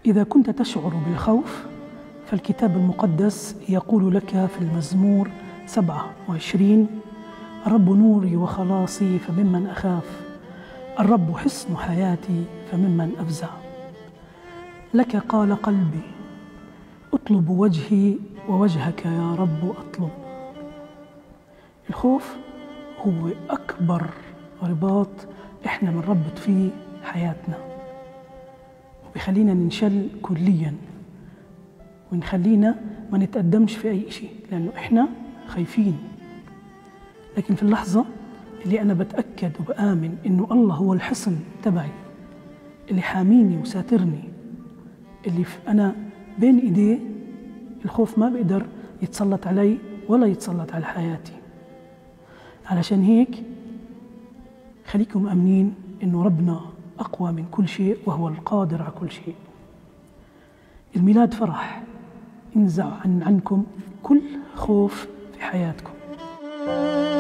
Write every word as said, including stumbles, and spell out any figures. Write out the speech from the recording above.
إذا كنت تشعر بالخوف فالكتاب المقدس يقول لك في المزمور سبعة وعشرين: الرب نوري وخلاصي فممن أخاف، الرب حصن حياتي فممن أفزع. لك قال قلبي أطلب وجهي ووجهك يا رب أطلب. الخوف هو أكبر رباط إحنا بنربط فيه حياتنا، وبيخلينا ننشل كلياً ونخلينا ما نتقدمش في أي شيء، لأنه إحنا خايفين. لكن في اللحظة اللي أنا بتأكد وبآمن إنه الله هو الحصن تبعي اللي حاميني وساترني، اللي أنا بين إيديه، الخوف ما بيقدر يتسلط علي ولا يتسلط على حياتي. علشان هيك خليكم أمنين إنه ربنا أقوى من كل شيء وهو القادر على كل شيء. الميلاد فرح، انزع عن عنكم كل خوف في حياتكم.